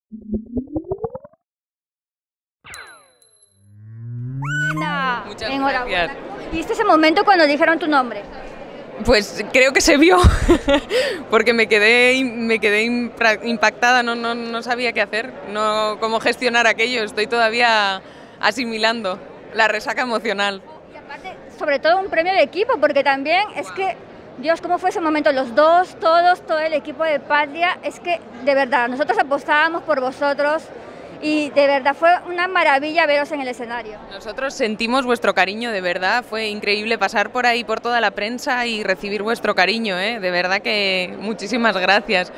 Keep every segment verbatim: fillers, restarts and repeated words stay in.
Linda. Muchas Enhorabuena. gracias. ¿Viste ese momento cuando dijeron tu nombre? Pues creo que se vio, porque me quedé, me quedé impra- impactada, no, no, no sabía qué hacer, no cómo gestionar aquello, estoy todavía asimilando la resaca emocional. Y aparte, sobre todo un premio de equipo, porque también es que, Dios, ¿cómo fue ese momento? Los dos, todos, todo el equipo de Patria, es que de verdad, nosotros apostábamos por vosotros y de verdad fue una maravilla veros en el escenario. Nosotros sentimos vuestro cariño, de verdad, fue increíble pasar por ahí por toda la prensa y recibir vuestro cariño, ¿eh? De verdad que muchísimas gracias.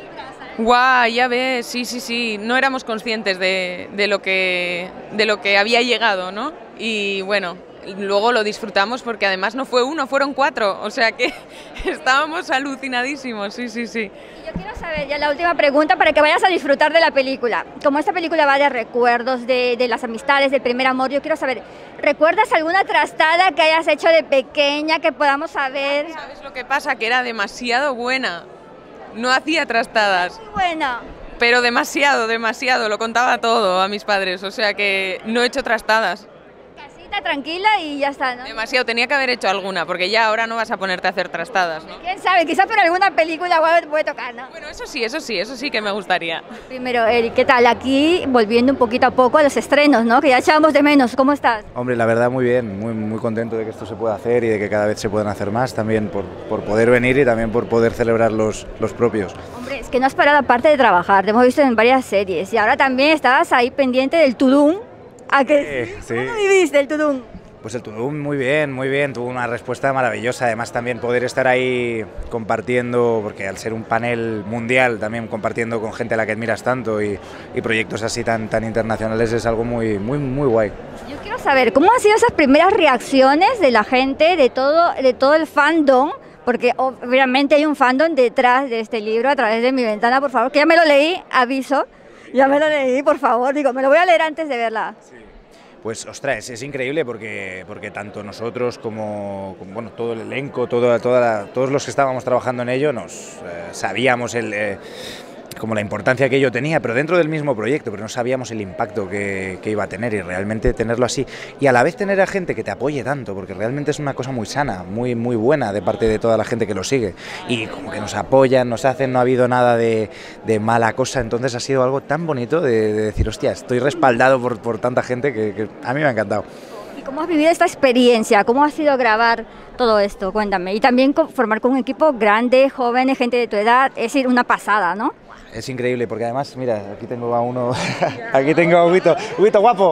Guau, ya ves, sí, sí, sí, no éramos conscientes de, de, lo que, de lo que había llegado, ¿no? Y bueno, luego lo disfrutamos porque además no fue uno, fueron cuatro, o sea que estábamos alucinadísimos, sí, sí, sí. Y yo quiero saber ya la última pregunta para que vayas a disfrutar de la película. Como esta película va de recuerdos, de, de las amistades, del primer amor, yo quiero saber, ¿recuerdas alguna trastada que hayas hecho de pequeña que podamos saber? ¿Sabes lo que pasa? Que era demasiado buena, no hacía trastadas. Muy buena. Pero demasiado, demasiado, lo contaba todo a mis padres, o sea que no he hecho trastadas. Casita tranquila y ya está, ¿no? Demasiado, tenía que haber hecho alguna, porque ya ahora no vas a ponerte a hacer trastadas, ¿no? Quién sabe, quizás por alguna película puede, puede tocar, ¿no? Bueno, eso sí, eso sí, eso sí que me gustaría. Primero, Eric, ¿qué tal? Aquí volviendo un poquito a poco a los estrenos, ¿no? Que ya echábamos de menos, ¿cómo estás? Hombre, la verdad muy bien, muy, muy contento de que esto se pueda hacer y de que cada vez se puedan hacer más, también por, por poder venir y también por poder celebrar los, los propios. Hombre, es que no has parado aparte de trabajar, te hemos visto en varias series y ahora también estabas ahí pendiente del Tudum. ¿A qué? Sí, sí. ¿Cómo viviste el Tudum? Pues el Tudum muy bien, muy bien, tuvo una respuesta maravillosa, además también poder estar ahí compartiendo, porque al ser un panel mundial también compartiendo con gente a la que admiras tanto y, y proyectos así tan, tan internacionales es algo muy, muy, muy guay. Yo quiero saber, ¿cómo han sido esas primeras reacciones de la gente, de todo, de todo el fandom? Porque obviamente hay un fandom detrás de este libro, A través de mi ventana, por favor, que ya me lo leí, aviso, ya me lo leí, por favor, digo, me lo voy a leer antes de verla. Sí. Pues ostras, es, es increíble porque, porque tanto nosotros como, como bueno, todo el elenco, todo, toda la, todos los que estábamos trabajando en ello, nos eh, sabíamos el, eh, como la importancia que ello tenía, pero dentro del mismo proyecto, pero no sabíamos el impacto que, que iba a tener y realmente tenerlo así. Y a la vez tener a gente que te apoye tanto, porque realmente es una cosa muy sana, muy, muy buena de parte de toda la gente que lo sigue. Y como que nos apoyan, nos hacen, no ha habido nada de, de mala cosa, entonces ha sido algo tan bonito de, de decir, hostia, estoy respaldado por, por tanta gente que, que a mí me ha encantado. ¿Y cómo has vivido esta experiencia? ¿Cómo ha sido grabar todo esto? Cuéntame. Y también formar con un equipo grande, jóvenes, gente de tu edad, es decir, una pasada, ¿no? Es increíble, porque además, mira, aquí tengo a uno, aquí tengo a Huguito, Huguito guapo.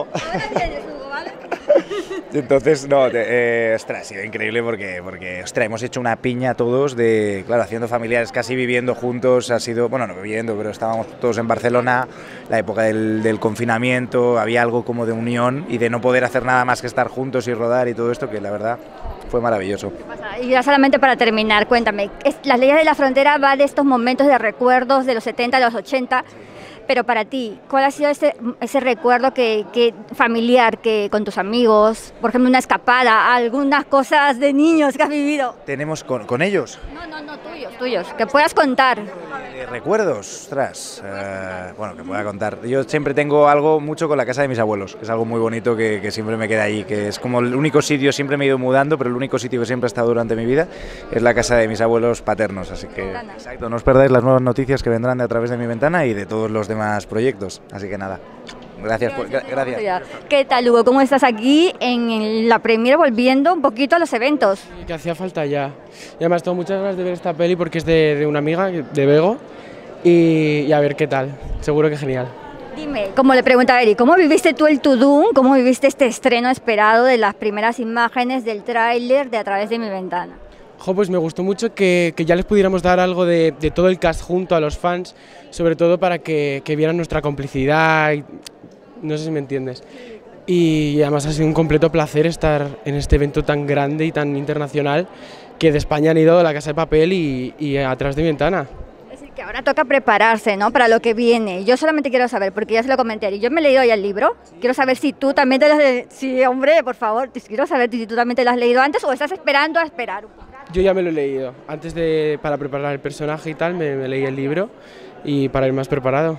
Entonces, no, te, eh, ostras, ha sido increíble porque, porque, ostras, hemos hecho una piña todos de, claro, haciendo familiares, casi viviendo juntos, ha sido, bueno, no viviendo, pero estábamos todos en Barcelona, la época del, del confinamiento, había algo como de unión y de no poder hacer nada más que estar juntos y rodar y todo esto, que la verdad fue maravilloso. Y ya solamente para terminar, cuéntame, es, Las leyes de la frontera va de estos momentos de recuerdos de los setenta, de los ochenta, pero para ti, ¿cuál ha sido ese, ese recuerdo que, que familiar que con tus amigos, por ejemplo, una escapada, algunas cosas de niños que has vivido? ¿Tenemos con, con ellos? No, no, no, tuyos, tuyos, que puedas contar. Eh, recuerdos, ostras, eh, bueno, que pueda contar. Yo siempre tengo algo mucho con la casa de mis abuelos, que es algo muy bonito que, que siempre me queda ahí, que es como el único sitio, siempre me he ido mudando, pero el único sitio que siempre he estado durante mi vida es la casa de mis abuelos paternos, así que, exacto, no os perdáis las nuevas noticias que vendrán de A través de mi ventana y de todos los demás proyectos, así que nada, gracias, por, gra gracias. ¿Qué tal, Hugo? ¿Cómo estás aquí en la premiere volviendo un poquito a los eventos? Sí, que hacía falta ya, y además tengo muchas ganas de ver esta peli porque es de, de una amiga, de Bego, y, y a ver qué tal, seguro que genial. Dime, como le pregunta a Eric, ¿cómo viviste tú el Tudum? ¿Cómo viviste este estreno esperado de las primeras imágenes del tráiler de A través de mi ventana? Jo, pues me gustó mucho que, que ya les pudiéramos dar algo de, de todo el cast junto a los fans, sobre todo para que, que vieran nuestra complicidad, y, no sé si me entiendes. Y además ha sido un completo placer estar en este evento tan grande y tan internacional, que de España han ido a La Casa de Papel y, y A través de mi ventana. Es decir, que ahora toca prepararse, ¿no?, para lo que viene. Yo solamente quiero saber, porque ya se lo comenté, y yo me he leído ya el libro, quiero saber si tú también te lo has leído. Sí, hombre, por favor, quiero saber si tú también te lo has leído antes o estás esperando a esperar un poco. Yo ya me lo he leído, antes de, para preparar el personaje y tal, me, me leí el libro y para ir más preparado.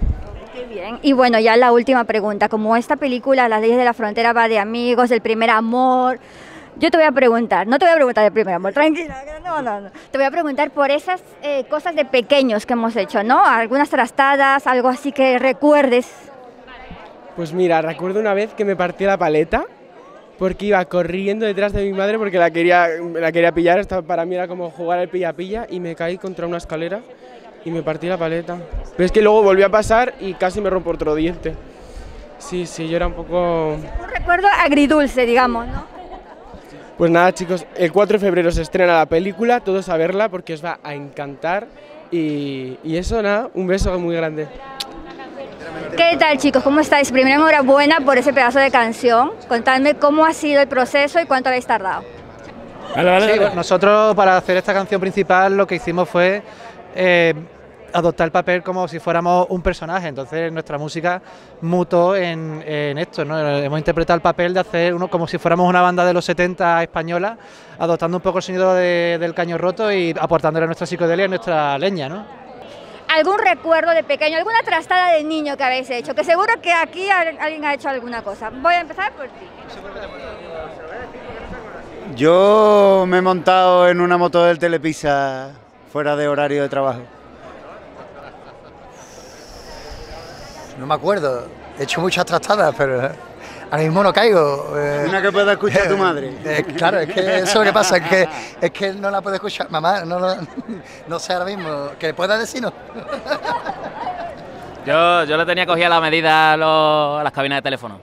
Qué bien. Y bueno, ya la última pregunta. Como esta película, Las leyes de la frontera, va de amigos, del primer amor, yo te voy a preguntar, no te voy a preguntar del primer amor, tranquila, no, no, no. Te voy a preguntar por esas eh, cosas de pequeños que hemos hecho, ¿no? Algunas trastadas, algo así que recuerdes. Pues mira, recuerdo una vez que me partí la paleta porque iba corriendo detrás de mi madre porque la quería, la quería pillar, esto para mí era como jugar al pilla-pilla y me caí contra una escalera y me partí la paleta. Pero es que luego volvió a pasar y casi me rompo otro diente. Sí, sí, yo era un poco... Un recuerdo agridulce, digamos, ¿no? Pues nada, chicos, el cuatro de febrero se estrena la película, todos a verla porque os va a encantar y, y eso, nada, un beso muy grande. ¿Qué tal, chicos? ¿Cómo estáis? Primero, enhorabuena por ese pedazo de canción. Contadme cómo ha sido el proceso y cuánto habéis tardado. Vale, vale, sí, nosotros para hacer esta canción principal lo que hicimos fue eh, adoptar el papel como si fuéramos un personaje, entonces nuestra música mutó en, en esto, ¿no? Hemos interpretado el papel de hacer uno como si fuéramos una banda de los setenta española, adoptando un poco el sonido de, del caño roto y aportándole nuestra psicodelia y nuestra leña, ¿no? ¿Algún recuerdo de pequeño, alguna trastada de niño que habéis hecho? Que seguro que aquí alguien ha hecho alguna cosa. Voy a empezar por ti. Yo me he montado en una moto del Telepisa fuera de horario de trabajo. No me acuerdo, he hecho muchas trastadas, pero ahora mismo no caigo. Eh, Una que pueda escuchar tu madre. Eh, claro, es que eso es lo que pasa, es que, es que no la puede escuchar mamá, no, no, no sé ahora mismo, ¿que pueda decirnos? Yo, yo le tenía cogida la medida a, los, a las cabinas de teléfono.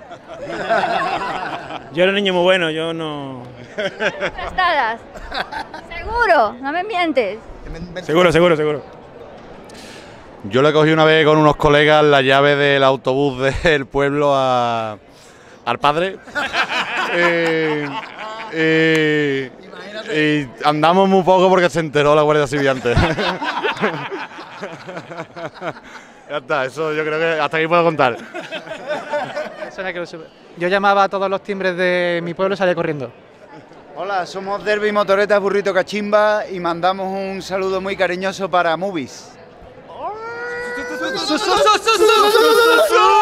Yo era un niño muy bueno, yo no... ¿Trastadas? ¿Seguro? No me mientes. Seguro, seguro, seguro. Yo le cogí una vez con unos colegas la llave del autobús del pueblo a, al padre. eh, eh, y andamos muy poco porque se enteró la Guardia Civil antes. Ya está, eso yo creo que hasta aquí puedo contar. Yo llamaba a todos los timbres de mi pueblo y salía corriendo. Hola, somos Derby Motoretas Burrito Cachimba y mandamos un saludo muy cariñoso para Movies. ¡Su, su, su, su, su, su, su, su!